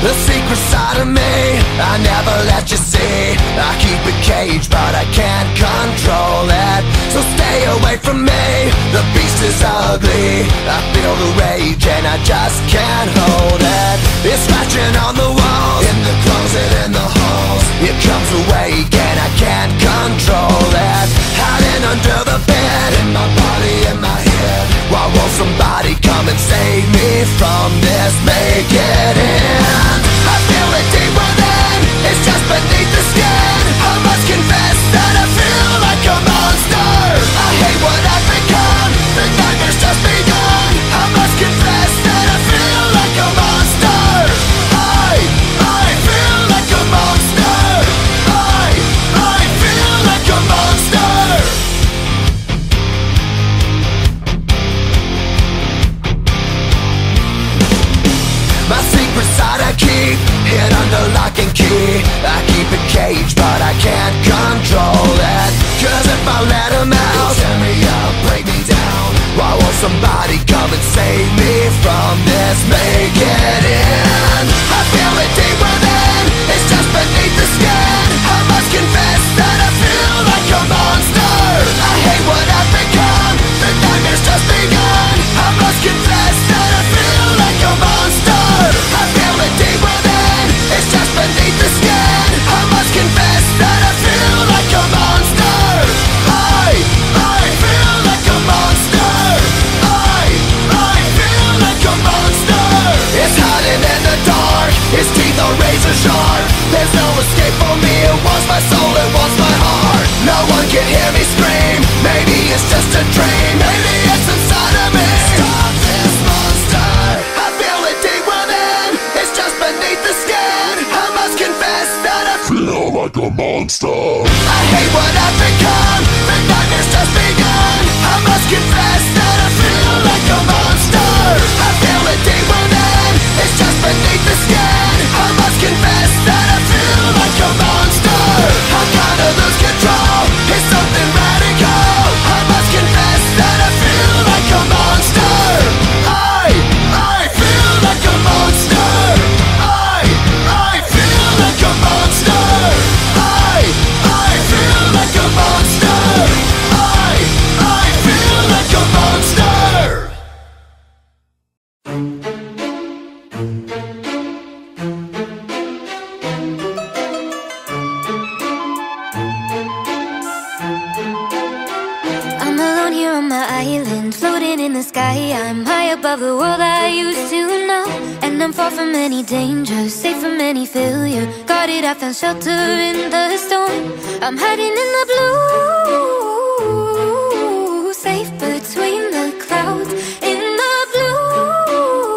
The secret side of me I never let you see. I keep it caged but I can't control it. So stay away from me, the beast is ugly. I feel the rage and I just can't hold it. It's scratching on the walls, in the closet, in the halls. It comes awake and I can't control it. Hiding under the bed, in my body, in my head. Why won't somebody come and save me from this? Make it end. I feel it deep within, it's just beneath the skin. I must confess that I feel like a monster. I hate what I've become, the nightmare's just begun. I must confess that I feel like a monster. I feel like a monster. I feel like a monster. My secret side I keep hid under lock and key. I keep it caged but I can't control it. Cause if I let him out, he'll tear me up, break me down. Why won't somebody come and save me from this? Make it end. I feel it deep within, it's just beneath the skin. I must confess that I feel like a monster. I hate what I've become, the nightmare's just begun. I must confess that I feel like a monster. I feel it deep within, it's just beneath the skin. I must confess that I feel like a monster. I feel like a monster. I feel like a monster. It's hiding in the dark, its teeth are razor sharp. There's no escape for me, it wants my soul, it wants my heart. No one can hear me scream, maybe it's just a dream. Maybe it's inside of me. Stop this monster. I feel it deep within, it's just beneath the skin. I must confess that I feel like a monster. I hate what I've become, the nightmare's just begun. I must confess that I feel like a monster. I feel it deep within, it's just beneath the skin. I must confess that I feel like a monster. I'm gonna lose control, it's something radical. I must confess that I feel like a monster. I feel like a monster. I feel like a monster. I feel like a monster. I feel like a monster. I'm alone here on my island, floating in the sky. I'm high above the world I used to know, and I'm far from any danger, safe from any failure. Guarded, I found shelter in the storm. I'm hiding in the blue, safe between the clouds. In the blue,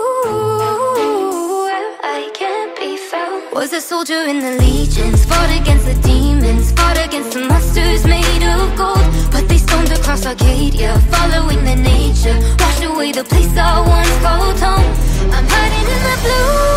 where I can't be found. Was a soldier in the legions, fought against the demons, fought against the monsters made of gold. But they stormed across Arcadia, following the nature, washed away the place I once called home. I'm hiding in the blue.